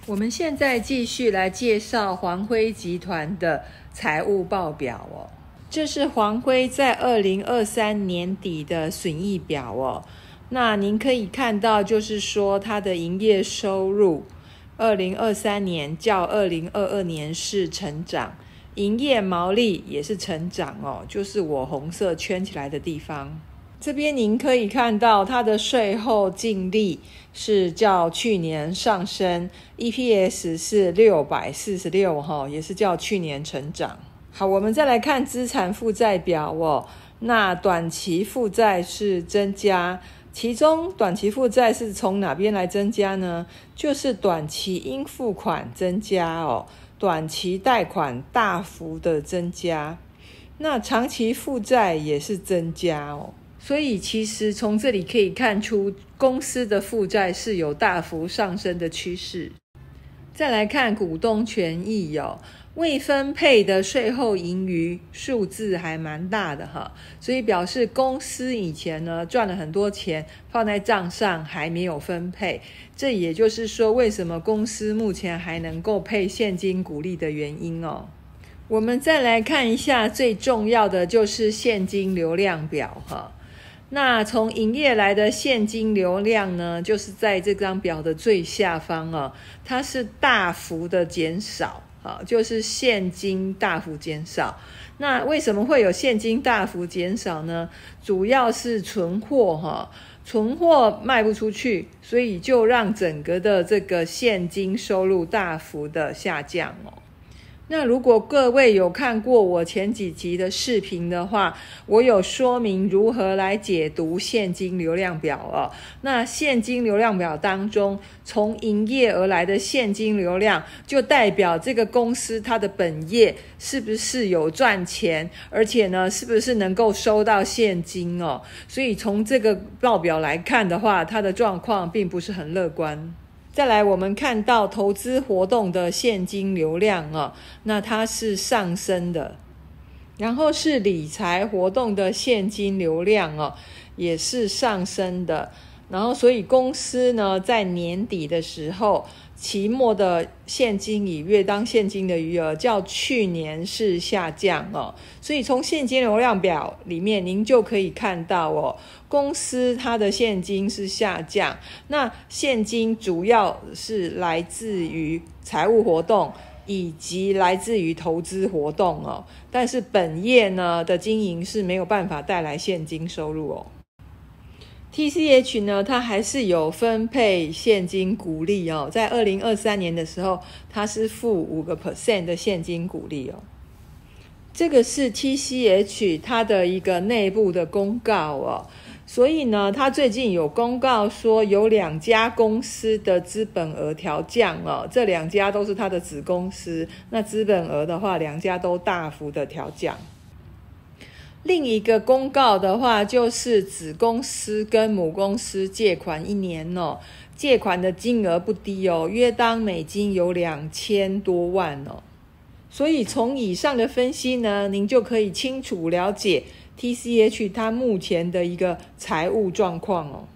我们现在继续来介绍环辉集团的财务报表哦。这是环辉在2023年底的损益表哦。那您可以看到，就是说它的营业收入2023年较2022年是成长，营业毛利也是成长哦，就是我红色圈起来的地方。这边您可以看到它的税后净利是较去年上升， EPS 是646也是较去年成长。好，我们再来看资产负债表哦。那短期负债是增加，其中短期负债是从哪边来增加呢？就是短期应付款增加哦，短期贷款大幅的增加，那长期负债也是增加哦。所以其实从这里可以看出，公司的负债是有大幅上升的趋势。再来看股东权益哦，未分配的税后盈余数字还蛮大的哈，所以表示公司以前呢赚了很多钱放在账上还没有分配，这也就是说为什么公司目前还能够配现金股利的原因哦。我们再来看一下最重要的就是现金流量表哈。那从营业来的现金流量呢，就是在这张表的最下方哦，它是大幅的减少，就是现金大幅减少。那为什么会有现金大幅减少呢？主要是存货卖不出去，所以就让整个的这个现金收入大幅的下降哦。那如果各位有看过我前几集的视频的话，我有说明如何来解读现金流量表哦。那现金流量表当中，从营业而来的现金流量，就代表这个公司它的本业是不是有赚钱，而且呢，是不是能够收到现金哦。所以从这个报表来看的话，它的状况并不是很乐观。再来我们看到投资活动的现金流量哦，那它是上升的，然后是理财活动的现金流量哦，也是上升的。然后所以公司呢在年底的时候，期末的现金与月当现金的余额较去年是下降哦。所以从现金流量表里面您就可以看到哦，公司它的现金是下降，那现金主要是来自于财务活动以及来自于投资活动哦，但是本业呢的经营是没有办法带来现金收入哦。TCH 呢，它还是有分配现金股利哦，在2023年的时候，它是负5% 的现金股利哦。这个是 TCH 它的一个内部的公告哦，所以呢，它最近有公告说有2家公司的资本额调降哦，这2家都是它的子公司，那资本额的话，2家都大幅的调降。另一个公告的话，就是子公司跟母公司借款1年哦，借款的金额不低哦，约当美金有2000多万哦。所以从以上的分析呢，您就可以清楚了解 TCH 它目前的一个财务状况哦。